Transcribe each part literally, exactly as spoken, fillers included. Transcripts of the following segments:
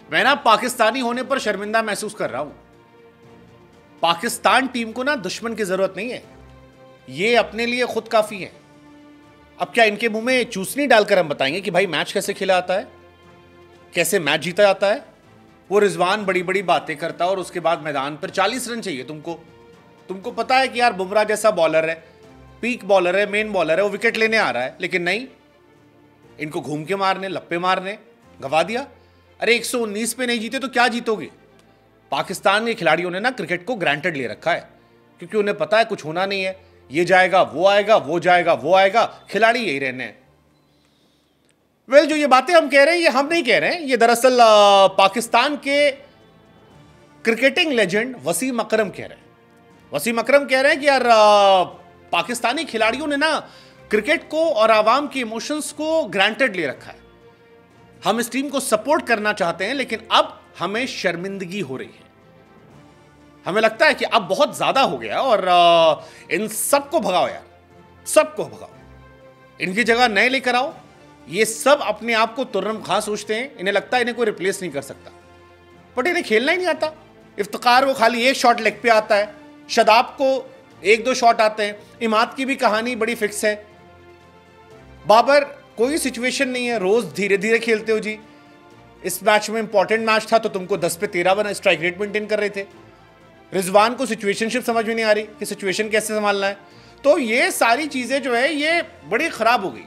मैं ना पाकिस्तानी होने पर शर्मिंदा महसूस कर रहा हूं। पाकिस्तान टीम को ना दुश्मन की जरूरत नहीं है, ये अपने लिए खुद काफी है। अब क्या इनके मुंह में चूसनी डालकर हम बताएंगे कि भाई मैच कैसे खेला जाता है, कैसे मैच जीता जाता है? वो रिजवान बड़ी बड़ी बातें करता है और उसके बाद मैदान पर चालीस रन चाहिए तुमको। तुमको पता है कि यार बुमराह जैसा बॉलर है, पीक बॉलर है, मेन बॉलर है, वो विकेट लेने आ रहा है, लेकिन नहीं, इनको घूम के मारने, लप्पे मारने, गवा दिया। अरे एक सौ उन्नीस पे नहीं जीते तो क्या जीतोगे? पाकिस्तान के खिलाड़ियों ने ना क्रिकेट को ग्रांटेड ले रखा है, क्योंकि उन्हें पता है कुछ होना नहीं है, ये जाएगा वो आएगा, वो जाएगा वो आएगा, खिलाड़ी यही रहने हैं। वेल well, जो ये बातें हम कह रहे हैं ये हम नहीं कह रहे हैं, ये दरअसल पाकिस्तान के क्रिकेटिंग लेजेंड वसीम अकरम कह रहे हैं। वसीम अकरम कह रहे हैं कि यार पाकिस्तानी खिलाड़ियों ने ना क्रिकेट को और आवाम के इमोशंस को ग्रांटेड ले रखा है। हम इस टीम को सपोर्ट करना चाहते हैं, लेकिन अब हमें शर्मिंदगी हो रही है। हमें लगता है कि अब बहुत ज्यादा हो गया और इन सबको भगाओ यार, सबको भगाओ, इनकी जगह नए लेकर आओ। ये सब अपने आप को तुर्रम खां सोचते हैं, इन्हें लगता है इन्हें कोई रिप्लेस नहीं कर सकता, बट इन्हें खेलना ही नहीं आता। इफ्तिकार को खाली एक शॉट लेग पे आता है, शदाब को एक दो शॉट आते हैं, इमाद की भी कहानी बड़ी फिक्स है, बाबर कोई सिचुएशन नहीं है, रोज धीरे धीरे खेलते हो जी। इस मैच में इंपॉर्टेंट मैच था तो तुमको दस पे तेरह बना स्ट्राइक रेट मेंटेन कर रहे थे। रिजवान को सिचुएशनशिप समझ में नहीं आ रही कि सिचुएशन कैसे संभालना है। तो ये सारी चीजें जो है ये बड़ी खराब हो गई।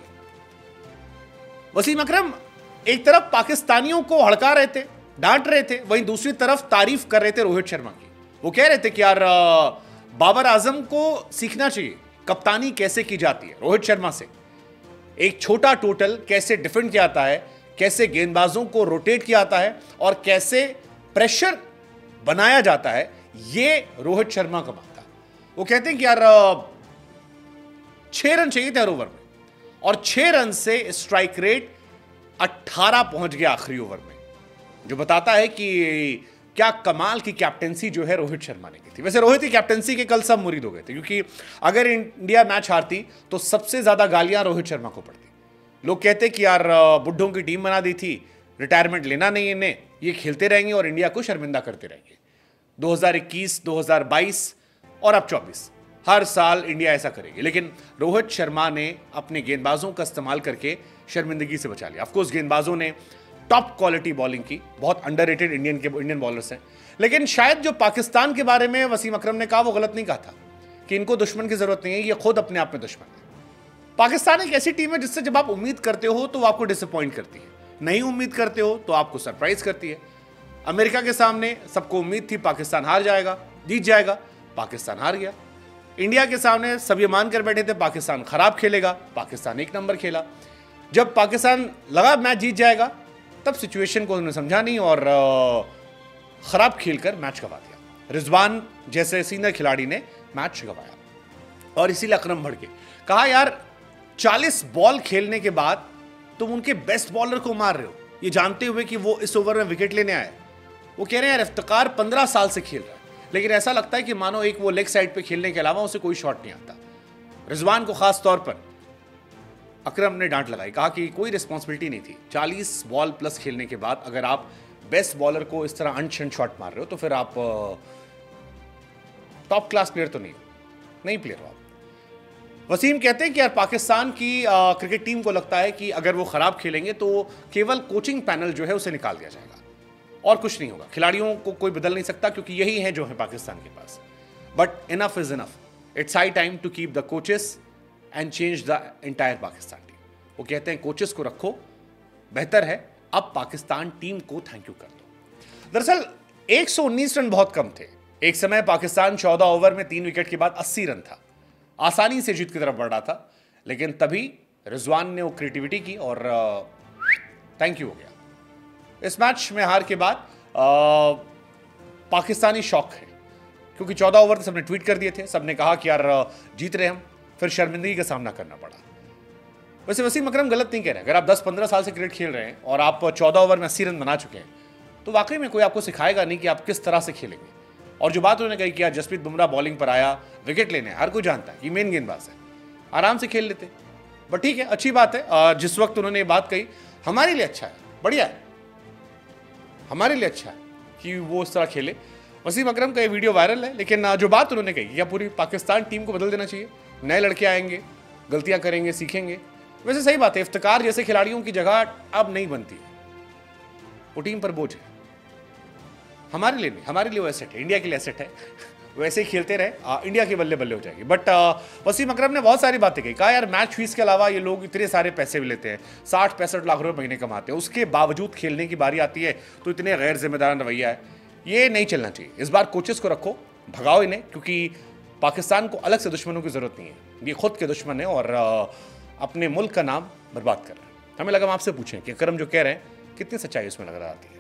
वसीम अकरम एक तरफ पाकिस्तानियों को हड़का रहे थे, डांट रहे थे, वहीं दूसरी तरफ तारीफ कर रहे थे रोहित शर्मा की। वो कह रहे थे कि यार बाबर आजम को सीखना चाहिए कप्तानी कैसे की जाती है रोहित शर्मा से, एक छोटा टोटल कैसे डिफेंड किया जाता है, कैसे गेंदबाजों को रोटेट किया जाता है और कैसे प्रेशर बनाया जाता है, ये रोहित शर्मा का बात था। वो कहते हैं कि यार छह रन चाहिए थे हर ओवर में और छह रन से स्ट्राइक रेट अठारह पहुंच गया आखिरी ओवर में, जो बताता है कि क्या कमाल की कैप्टेंसी जो है रोहित शर्मा ने की थी। वैसे रोहित की कैप्टेंसी के कल सब मुरीद हो गए थे, क्योंकि अगर इंडिया मैच हारती तो सबसे ज्यादा गालियां रोहित शर्मा को पड़ती। लोग कहते कि यार बुड्ढों की टीम बना दी थी, रिटायरमेंट लेना नहीं इन्हें, ये खेलते रहेंगे और इंडिया को शर्मिंदा करते रहेंगे। दो हज़ार इक्कीस, दो हज़ार बाईस और अब चौबीस, हर साल इंडिया ऐसा करेगी। लेकिन रोहित शर्मा ने अपने गेंदबाजों का इस्तेमाल करके शर्मिंदगी से बचा लिया। ऑफकोर्स गेंदबाजों ने टॉप क्वालिटी बॉलिंग की, बहुत अंडररेटेड इंडियन के इंडियन बॉलर्स हैं, लेकिन शायद जो पाकिस्तान के बारे में वसीम अकरम ने कहा वो गलत नहीं कहा था कि इनको दुश्मन की जरूरत नहीं है, ये खुद अपने आप में दुश्मन है। पाकिस्तान एक ऐसी टीम है जिससे जब आप उम्मीद करते हो तो आपको डिसअपॉइंट करती है, नहीं उम्मीद करते हो तो आपको सरप्राइज करती है। अमेरिका के सामने सबको उम्मीद थी पाकिस्तान हार जाएगा, जीत जाएगा, पाकिस्तान हार गया। इंडिया के सामने सब ये मान कर बैठे थे पाकिस्तान खराब खेलेगा, पाकिस्तान एक नंबर खेला। जब पाकिस्तान लगा मैच जीत जाएगा तब सिचुएशन को उन्होंने समझा नहीं और खराब खेलकर मैच गवा दिया। रिजवान जैसे सीनियर खिलाड़ी ने मैच गवाया और इसीलिए अकरम भड़के, कहा यार चालीस बॉल खेलने के बाद तुम उनके बेस्ट बॉलर को मार रहे हो, ये जानते हुए कि वो इस ओवर में विकेट लेने आए। वो कह रहे हैं यार इफ्तिकार पंद्रह साल से खेल रहा है, लेकिन ऐसा लगता है कि मानो एक वो लेग साइड पे खेलने के अलावा उसे कोई शॉट नहीं आता। रिजवान को खास तौर पर अकरम ने डांट लगाई, कहा कि कोई रिस्पॉन्सिबिलिटी नहीं थी, चालीस बॉल प्लस खेलने के बाद अगर आप बेस्ट बॉलर को इस तरह अनशन शॉट मार रहे हो तो फिर आप टॉप क्लास प्लेयर तो नहीं नहीं प्लेयर हो आप। वसीम कहते हैं कि यार पाकिस्तान की आ, क्रिकेट टीम को लगता है कि अगर वो खराब खेलेंगे तो केवल कोचिंग पैनल जो है उसे निकाल दिया जाएगा और कुछ नहीं होगा, खिलाड़ियों को कोई बदल नहीं सकता क्योंकि यही है जो है पाकिस्तान के पास। But enough is enough, it's high time to keep the coaches and change the entire Pakistan team. वो कहते हैं कोचेस को रखो, बेहतर है अब पाकिस्तान टीम को थैंक यू कर दो। दरअसल एक सौ उन्नीस रन बहुत कम थे। एक समय पाकिस्तान चौदह ओवर में तीन विकेट के बाद अस्सी रन था, आसानी से जीत की तरफ बढ़ रहा था, लेकिन तभी रिजवान ने वो क्रिएटिविटी की और थैंक यू हो गया। इस मैच में हार के बाद आ, पाकिस्तानी शॉक है, क्योंकि चौदह ओवर सबने ट्वीट कर दिए थे, सबने कहा कि यार जीत रहे हम, फिर शर्मिंदगी का सामना करना पड़ा। वैसे वसीम अकरम गलत नहीं कह रहे, अगर आप दस पंद्रह साल से क्रिकेट खेल रहे हैं और आप चौदह ओवर में अस्सी रन बना चुके हैं तो वाकई में कोई आपको सिखाएगा नहीं कि आप किस तरह से खेलेंगे। और जो बात उन्होंने कही कि यार जसप्रीत बुमराह बॉलिंग पर आया, विकेट लेने, हर कोई जानता है कि मेन गेंदबाज है, आराम से खेल लेते। बट ठीक है, अच्छी बात है, जिस वक्त उन्होंने ये बात कही हमारे लिए अच्छा है, बढ़िया है। हमारे लिए अच्छा है कि वो उस तरह खेले। वसीम अकरम का ये वीडियो वायरल है, लेकिन जो बात उन्होंने कही, क्या पूरी पाकिस्तान टीम को बदल देना चाहिए, नए लड़के आएंगे, गलतियां करेंगे, सीखेंगे। वैसे सही बात है, इफ्तिकार जैसे खिलाड़ियों की जगह अब नहीं बनती है, वो टीम पर बोझ है। हमारे लिए नहीं, हमारे लिए वो एसेट है, इंडिया के लिए एसेट है। वैसे ही खेलते रहे, आ, इंडिया की बल्ले बल्ले हो जाएगी। बट वसीम अकरम ने बहुत सारी बातें कही, कहा यार मैच फीस के अलावा ये लोग इतने सारे पैसे भी लेते हैं, साठ पैंसठ लाख रुपए महीने कमाते हैं, उसके बावजूद खेलने की बारी आती है तो इतने गैर जिम्मेदार रवैया है। ये नहीं चलना चाहिए। इस बार कोचेस को रखो, भगाओ इन्हें, क्योंकि पाकिस्तान को अलग से दुश्मनों की जरूरत नहीं है, ये खुद के दुश्मन है और अपने मुल्क का नाम बर्बाद कर रहे हैं। हमें लगा हम आपसे पूछें कि अकरम जो कह रहे हैं कितनी सच्चाई उसमें नजर आती है।